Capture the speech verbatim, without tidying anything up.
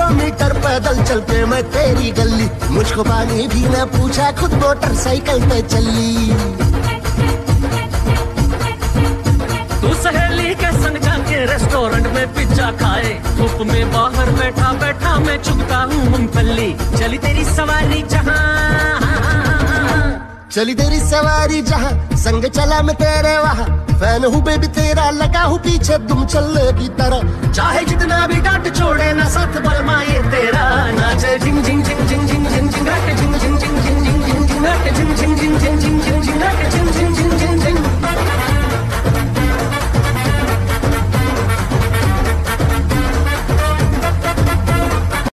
Kilometre पैदल चल के मैं तेरी गली, मुझको पानी भी न पूछा खुद मोटरसाइकिल पे चली। तू सहेली के संग जाके रेस्टोरेंट में पिज्जा खाए, धूप में बाहर बैठा बैठा मैं चुगता हूँ मूंगफली। चली तेरी सवारी जहाँ, चली तेरी सवारी जहाँ, संग चला मैं तेरे वहाँ। फैन हूँ बेबी तेरा, लगा हूँ पीछे तुम चलने की तरह। चाहे जितना भी डांट छोड़े ना साथ बलमा ये तेरा, नाचे झिंग झिंग झिंग झिंग झिंग झिंग झिंग झिंग झिंग झिंग